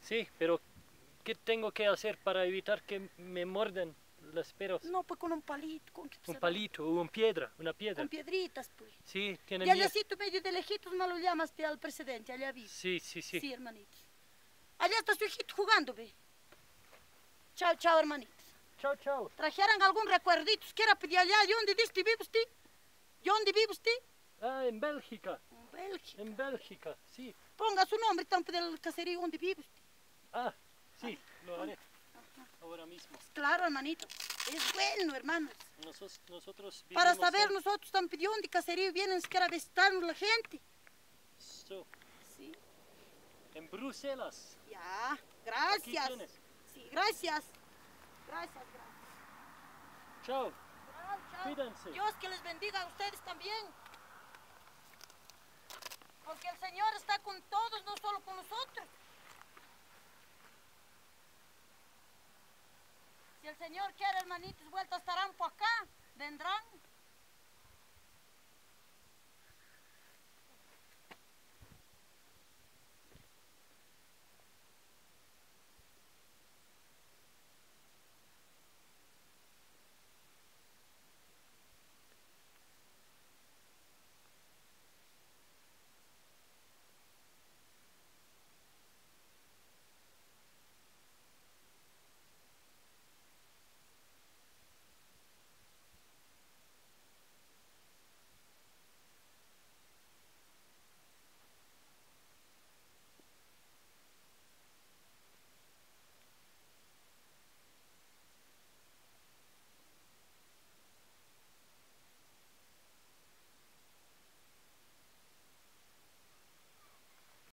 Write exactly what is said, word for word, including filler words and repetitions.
Sí, pero ¿qué tengo que hacer para evitar que me muerden los perros? No, pues con un palito. ¿Con qué Un se palito o una piedra, una piedra. Con piedritas, pues. Sí, tiene Y miedo. allácito medio de lejitos me lo llamaste al presidente, allá vive. Sí, sí, sí. Sí, hermanitos. Allá está su hijito jugando, ve. Chao, chao, hermanitos. Chao, chao. ¿Trajeran algún recuerdito? ¿Quiera pedir allá? ¿De dónde diste vive usted? ¿De dónde vive usted? Ah, en Bélgica. En Bélgica. En Bélgica, sí. Ponga su nombre tampoco del caserío donde vive usted. Ah, sí, lo haré. Ahora mismo. Claro, hermanito. Es bueno, hermanos. Nosotros, nosotros Para vivimos saber en... nosotros también de dónde caserío vienen que a visitarnos la gente. So, Sí. en Bruselas. Ya, Aquí gracias. tienes. Sí, gracias. Gracias, gracias. Chao. Chao, chao. Cuídense. Dios que les bendiga a ustedes también. Porque el Señor está con todos, no solo con nosotros. Si el Señor quiere, hermanitos, vueltas estarán por acá, vendrán.